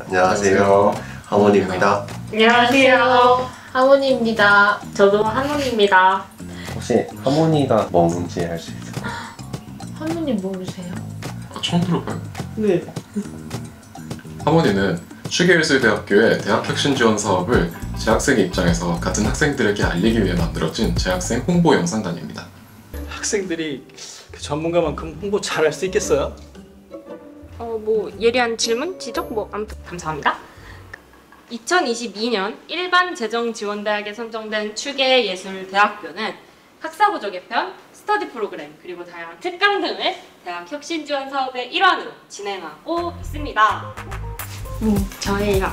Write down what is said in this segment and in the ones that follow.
안녕하세요. 하모니입니다. 안녕하세요. 하모니입니다. 저도 하모니입니다. 혹시 하모니가 뭔지 알 수 있어요? 하모니 모르세요? 처음 들어봐요. 네. 하모니는 추계예술대학교의 대학혁신 지원 사업을 재학생의 입장에서 같은 학생들에게 알리기 위해 만들어진 재학생 홍보 영상단입니다. 학생들이 그 전문가만큼 홍보 잘할 수 있겠어요? 예리한 질문, 지적, 아무튼 감사합니다. 2022년 일반 재정지원대학에 선정된 추계예술대학교는 학사부조 개편, 스터디 프로그램, 그리고 다양한 특강 등을 대학 혁신 지원 사업의 일환으로 진행하고 있습니다. 저희가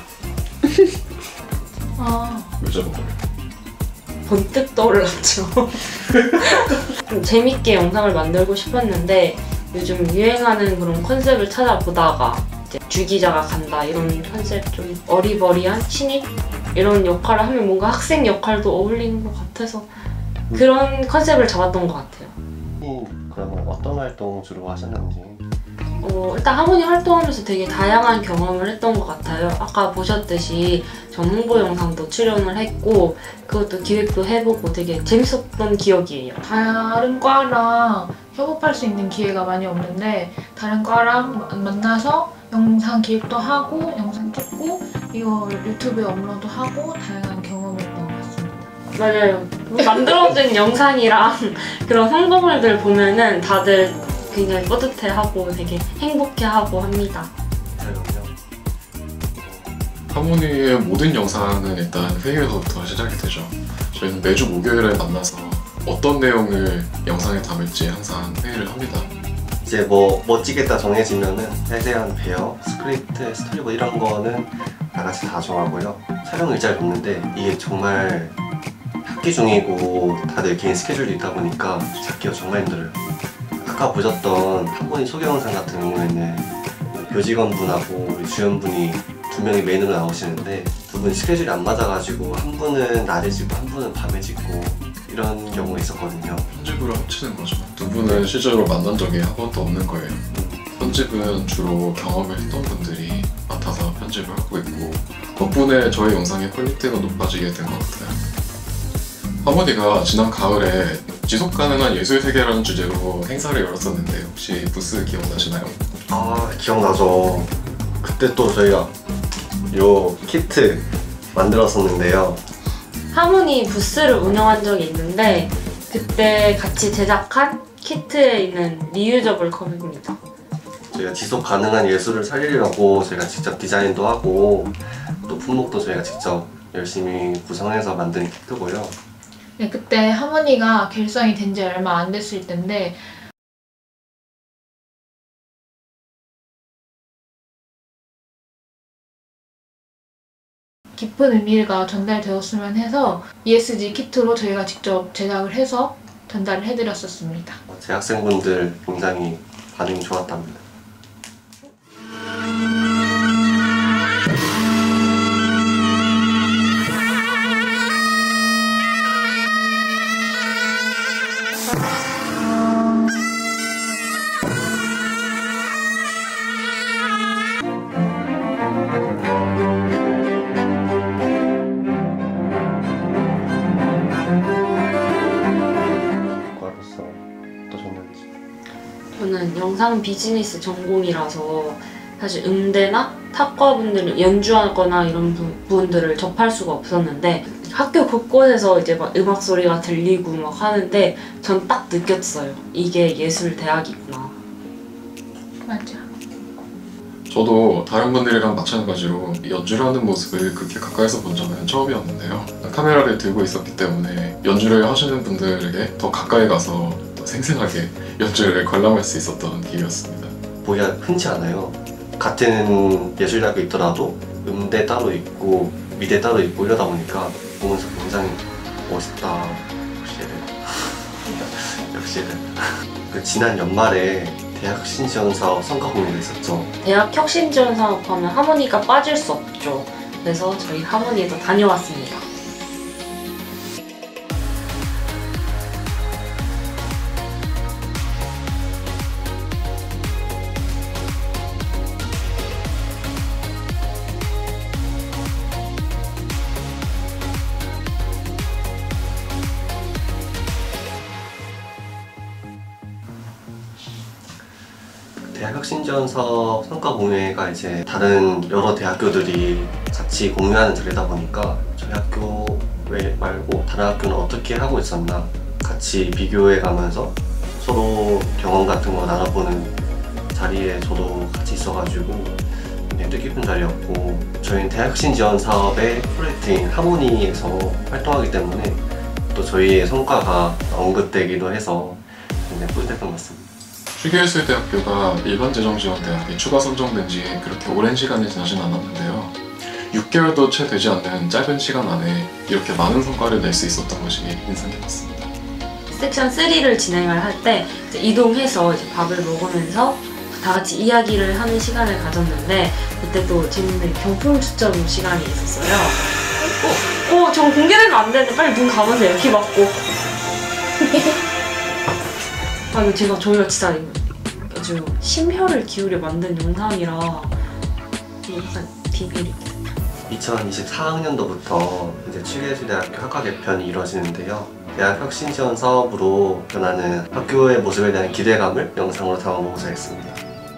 여자분 거예요. 번뜩 떠올랐죠. 좀 재밌게 영상을 만들고 싶었는데 요즘 유행하는 그런 컨셉을 찾아보다가 이제 주기자가 간다 이런 컨셉, 좀 어리버리한 신입 이런 역할을 하면 뭔가 학생 역할도 어울리는 것 같아서 그런 컨셉을 잡았던 것 같아요. 그러면 어떤 활동 주로 하셨는지? 일단 하모니 활동하면서 되게 다양한 경험을 했던 것 같아요. 아까 보셨듯이 전 홍보 영상도 출연을 했고 그것도 기획도 해보고 되게 재밌었던 기억이에요. 다른 과랑 협업할 수 있는 기회가 많이 없는데 다른 과랑 만나서 영상 기획도 하고 영상 찍고 이거 유튜브에 업로드하고 다양한 경험을 했던 것 같습니다. 맞아요. 만들어진 영상이랑 그런 성공물들 보면은 다들 굉장히 뿌듯해하고 되게 행복해하고 합니다. 하모니의 모든 영상은 일단 회의에서부터 시작이 되죠. 저희는 매주 목요일에 만나서 어떤 내용을 영상에 담을지 항상 회의를 합니다. 이제 뭐 멋지겠다 정해지면은 세세한 배역, 스크립트, 스토리보드 이런 거는 다 같이 다 정하고요. 촬영 일자를 잡는데 이게 정말 학기 중이고 다들 개인 스케줄도 있다 보니까 잡기가 정말 힘들어요. 아까 보셨던 하모니 소개 영상 같은 경우에는 교직원분하고 우리 주연분이 두 명이 메인으로 나오시는데 두 분이 스케줄이 안 맞아가지고 한 분은 낮에 찍고 한 분은 밤에 찍고 이런 경우가 있었거든요. 편집으로 합치는 거죠. 두 분은 실제로 만난 적이 한 번도 없는 거예요. 편집은 주로 경험을 했던 분들이 맡아서 편집을 하고 있고 덕분에 저희 영상의 퀄리티가 높아지게 된 것 같아요. 하모니가 지난 가을에 지속가능한 예술세계라는 주제로 행사를 열었었는데 혹시 부스 기억나시나요? 아, 기억나죠. 그때 또 저희가 요 키트 만들었었는데요. 하모니 부스를 운영한 적이 있는데 그때 같이 제작한 키트에 있는 리유저블 컵입니다. 저희가 지속 가능한 예술을 살리려고 저희가 직접 디자인도 하고 또 품목도 저희가 직접 열심히 구성해서 만든 키트고요. 네, 그때 하모니가 결성이 된 지 얼마 안 됐을 텐데 깊은 의미가 전달되었으면 해서 ESG 키트로 저희가 직접 제작을 해서 전달을 해드렸었습니다. 재학생분들 굉장히 반응이 좋았답니다. 저는 영상 비즈니스 전공이라서 사실 음대나 탁과분들을 연주하거나 이런 분들을 접할 수가 없었는데 학교 곳곳에서 이제 막 음악 소리가 들리고 막 하는데 전 딱 느꼈어요. 이게 예술 대학이구나. 맞아. 저도 다른 분들이랑 마찬가지로 연주를 하는 모습을 그렇게 가까이서 본 적은 처음이었는데요. 카메라를 들고 있었기 때문에 연주를 하시는 분들에게 더 가까이 가서 더 생생하게 연주를 관람할 수 있었던 기회였습니다. 보기가 흔치 않아요. 같은 예술대학에 있더라도 음대 따로 있고 미대 따로 있고 이러다 보니까 보면서 굉장히 멋있다. 역시는 그 지난 연말에 대학 혁신 지원 사업 성과 공유가 있었죠. 대학 혁신 지원 사업하면 하모니가 빠질 수 없죠. 그래서 저희 하모니에도 다녀왔습니다. 대학 혁신지원 사업 성과 공유회가 이제 다른 여러 대학교들이 같이 공유하는 자리다 보니까 저희 학교 외 말고 다른 학교는 어떻게 하고 있었나 같이 비교해 가면서 서로 경험 같은 거 나눠보는 자리에 저도 같이 있어가지고 굉장히 뜻깊은 자리였고, 저희는 대학 혁신 지원 사업의 프로젝트인 하모니에서 활동하기 때문에 또 저희의 성과가 언급되기도 해서 굉장히 뿌듯했던 것 같습니다. 추계예술대학교가 일반재정지원대학에 추가 선정된 지 그렇게 오랜 시간이 지나진 않았는데요. 6개월도 채 되지 않는 짧은 시간 안에 이렇게 많은 성과를 낼 수 있었던 것이 인상 깊었습니다. 섹션 3를 진행을 할 때 이동해서 이제 밥을 먹으면서 다 같이 이야기를 하는 시간을 가졌는데, 그때 또 재밌는 경품 추첨 시간이 있었어요. 저거 공개되면 안 되는데 빨리 눈 감으세요. 이렇게 맞고. 이거 저희가 진짜 아주 심혈을 기울여 만든 영상이라 약간 비밀이. 2024학년도부터 이제 추계예술대학교 학과 개편이 이루어지는데요. 대학 혁신 지원 사업으로 변하는 학교의 모습에 대한 기대감을 영상으로 담아보고자 했습니다.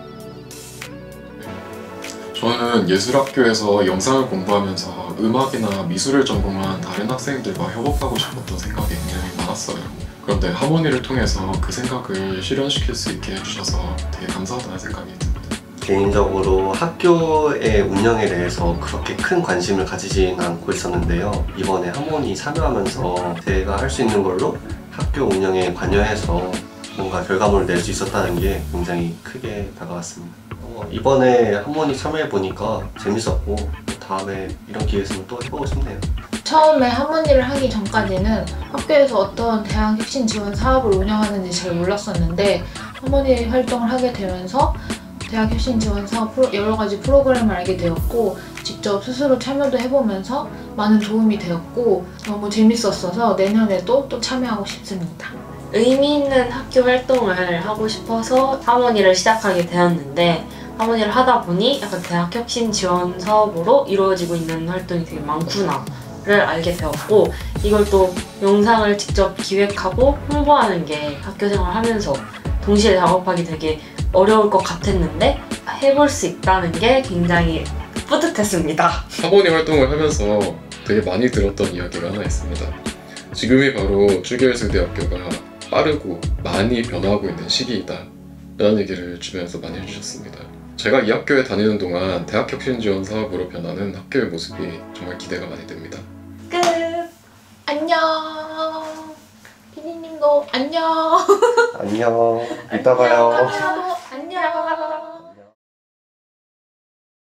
저는 예술학교에서 영상을 공부하면서 음악이나 미술을 전공한 다른 학생들과 협업하고 싶었던 생각이 굉장히 많았어요. 그런데 하모니를 통해서 그 생각을 실현시킬 수 있게 해주셔서 되게 감사하다는 생각이 듭니다. 개인적으로 학교의 운영에 대해서 그렇게 큰 관심을 가지진 않고 있었는데요. 이번에 하모니 참여하면서 제가 할 수 있는 걸로 학교 운영에 관여해서 뭔가 결과물을 낼 수 있었다는 게 굉장히 크게 다가왔습니다. 이번에 하모니 참여해보니까 재밌었고 다음에 이런 기회 있으면 또 해보고 싶네요. 처음에 하모니를 하기 전까지는 학교에서 어떤 대학 혁신 지원 사업을 운영하는지 잘 몰랐었는데, 하모니 활동을 하게 되면서 대학 혁신 지원 사업 여러 가지 프로그램을 알게 되었고, 직접 스스로 참여도 해보면서 많은 도움이 되었고 너무 재밌었어서 내년에도 또 참여하고 싶습니다. 의미 있는 학교 활동을 하고 싶어서 하모니를 시작하게 되었는데, 하모니를 하다 보니 약간 대학 혁신 지원 사업으로 이루어지고 있는 활동이 되게 많구나를 알게 되었고, 이걸 또 영상을 직접 기획하고 홍보하는 게 학교 생활 하면서 동시에 작업하기 되게 어려울 것 같았는데 해볼 수 있다는 게 굉장히 뿌듯했습니다. 하모니 활동을 하면서 되게 많이 들었던 이야기가 하나 있습니다. 지금이 바로 추계예술대학교가 빠르고 많이 변화하고 있는 시기이다 라는 얘기를 주변에서 많이 해주셨습니다. 제가 이 학교에 다니는 동안 대학 혁신 지원 사업으로 변하는 학교의 모습이 정말 기대가 많이 됩니다. 끝! 안녕! 피디님도 안녕! 안녕. 이따 봐요.